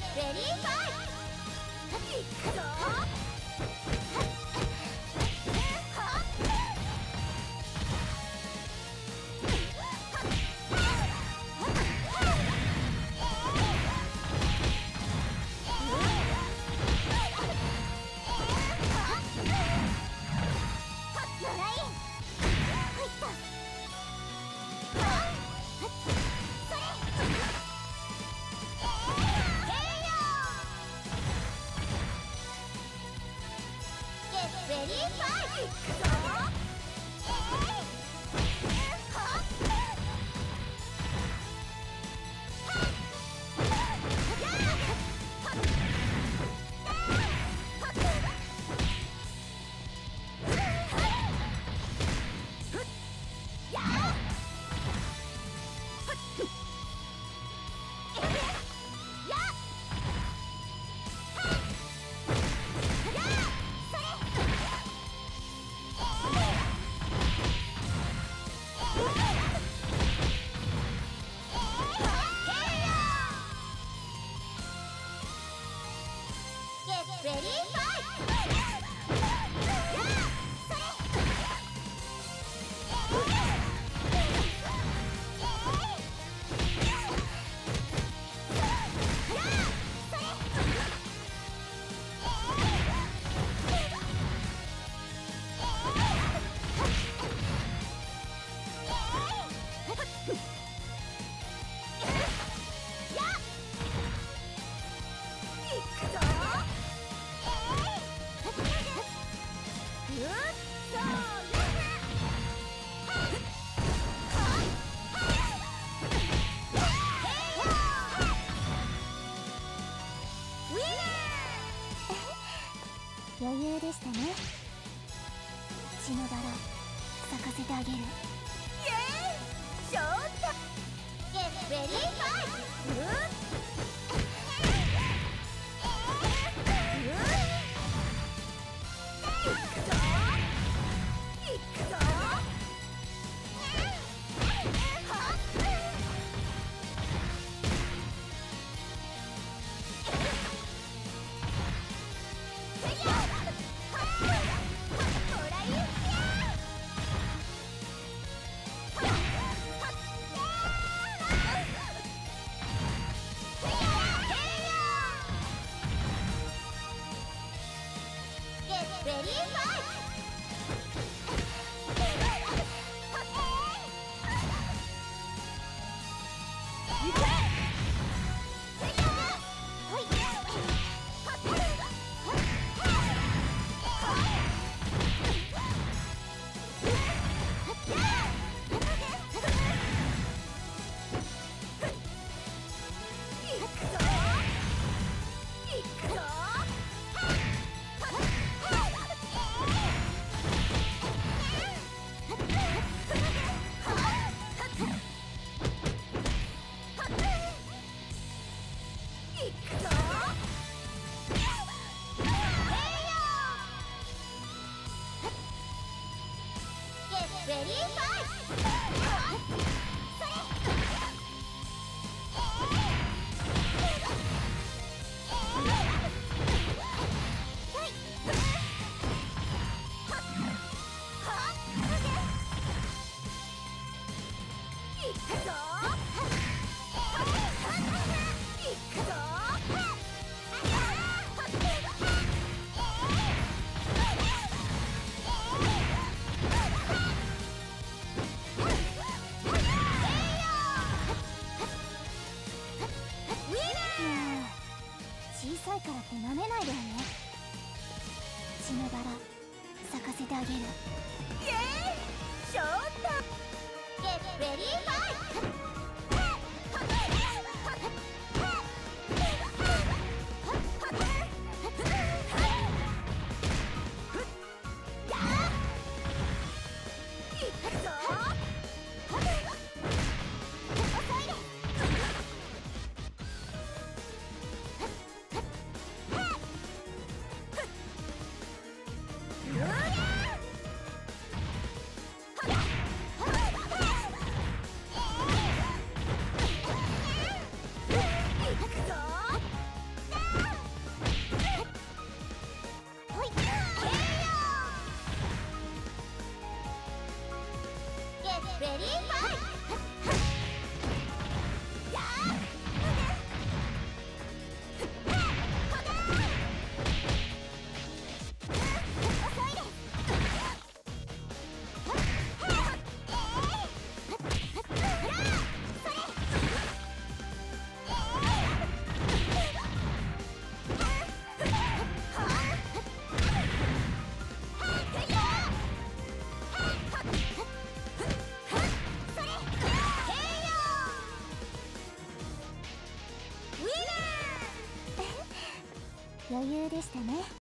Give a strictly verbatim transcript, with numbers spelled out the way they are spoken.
レディーファイト。いくぞ。レディーファイト。いくぞ。レディーファイ余裕でしたね。血のバラ咲かせてあげる。イエーイショータゲットレディーファイト。レディーファイト。レディーファイト。 小さいからって舐めないでよね。血のバラ咲かせてあげる。イエーイショータゲットレディーファイト。 でしたね。